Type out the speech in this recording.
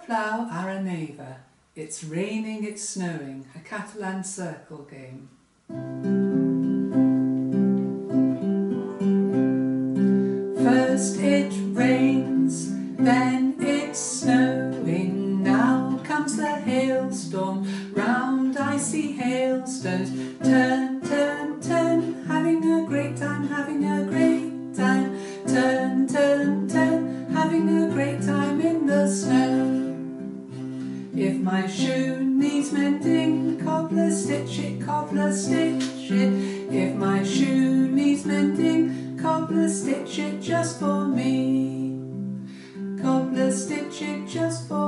plou, ara neva. It's raining, it's snowing, a Catalan circle game. First it rains, then it's snowing. Now comes the hailstorm, round I see hailstones. Turn, turn, turn, having a great time, having a great time. Turn, turn, turn, having a great time in the snow. If my shoe needs mending, cobbler stitch it, cobbler stitch it. If my shoe needs mending, cobbler stitch it just for me. Cobbler stitch it just for me.